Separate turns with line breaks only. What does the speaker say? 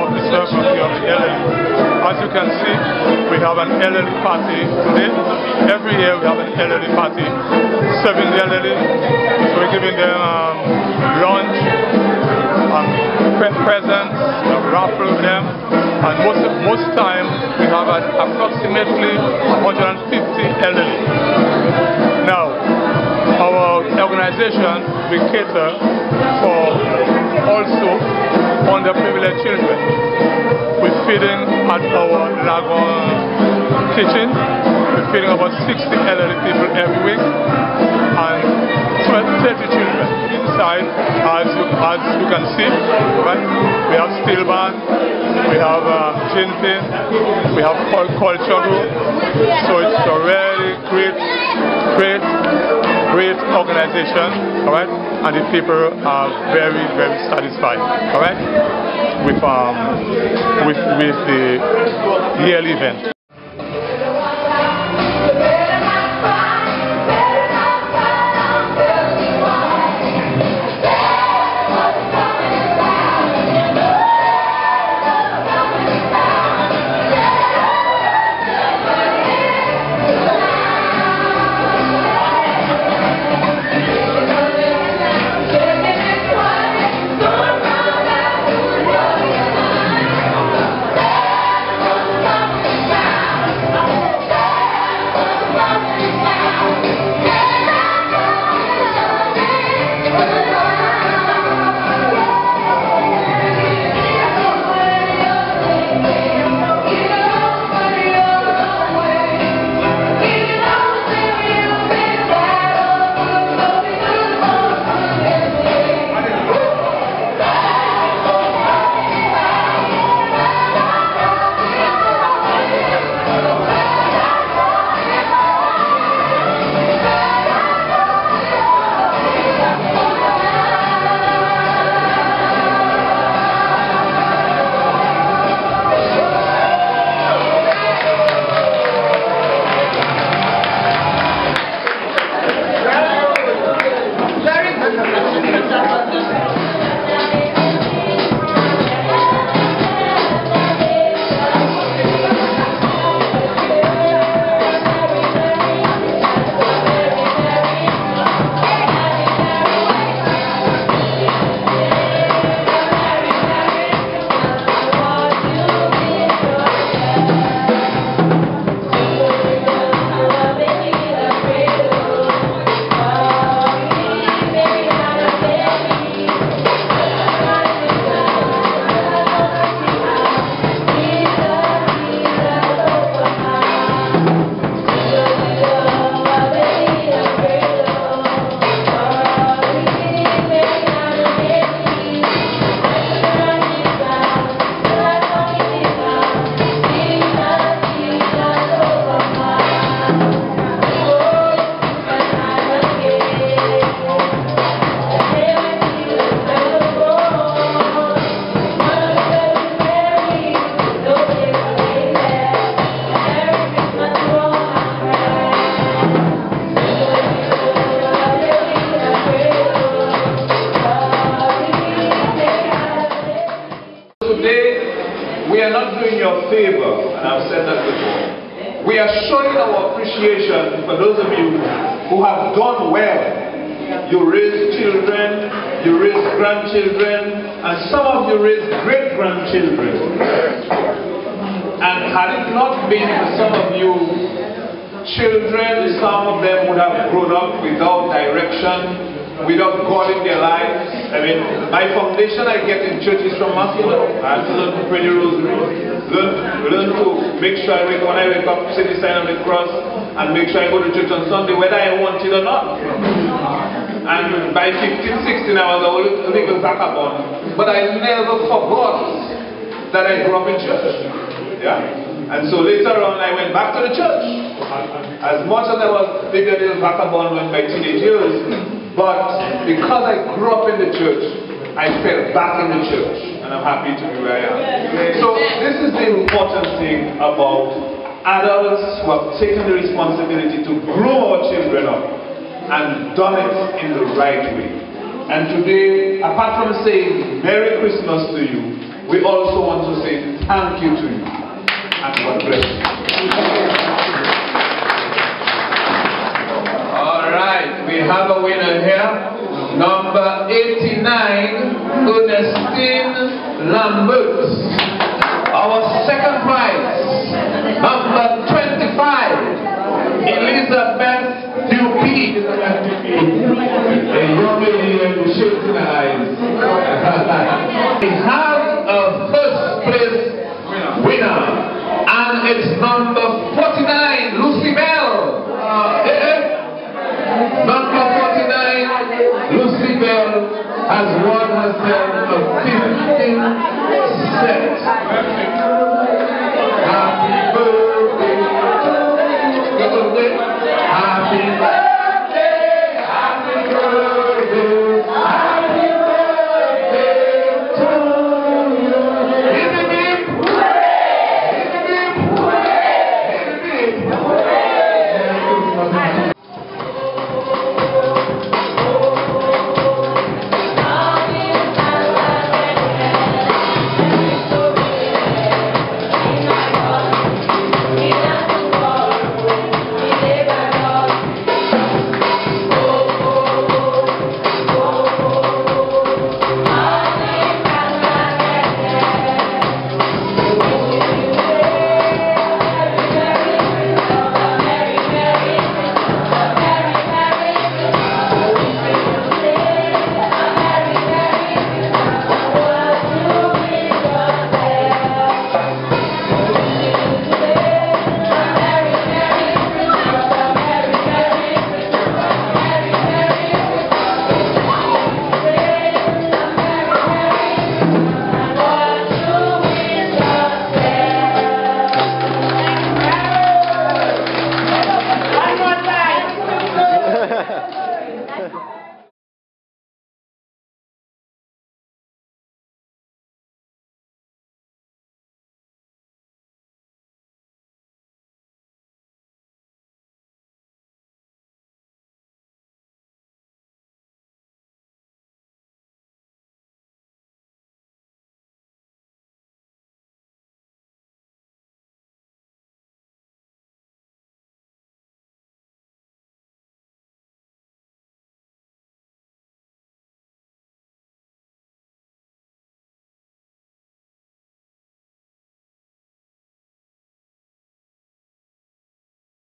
officer from the elderly. As you can see, we have an elderly party today. Every year we have an elderly party serving the elderly. So we're giving them lunch, presents, raffle with them, and most time we have approximately 150 elderly. Now, our organization, we cater for also underprivileged children. We're feeding at our Lagon kitchen. We're feeding about 60 elderly people every week and 30 children. Inside, as you can see, right? We have steel band, we have gin pin, we have culture group. So it's a really great organization, all right? And the people are very satisfied, all right? With the yearly event.
Favor, and I've said that before. We are showing our appreciation for those of you who have done well. You raise children, you raise grandchildren, and some of you raise great-grandchildren. And had it not been for some of you children, some of them would have grown up without direction, without God in their lives. I mean, my foundation I get in church is from Maslow. I have to learn to pray the rosary, learn to make sure when I wake up, say the sign of the cross, and make sure I go to church on Sunday, whether I want it or not. And by 15, 16, I was a legal vagabond, but I never forgot that I grew up in church. Yeah. And so later on, I went back to the church. As much as I was maybe a little vagabond in my teenage years, but because I grew up in the church, I fell back in the church, and I'm happy to be where I am. So this is the important thing about adults who have taken the responsibility to groom our children up and done it in the right way. And today, apart from saying Merry Christmas to you, we also want to say thank you to you. And God bless you. All right, we have a winner here. Number 89, Ernestine Lambert. Our second prize. Number 25, Elizabeth Dupuy. A young lady with shades eyes. We have a first place winner, and it's number 49, Lucy Bell. Number 49, Lucy Bell has won herself a 15 set.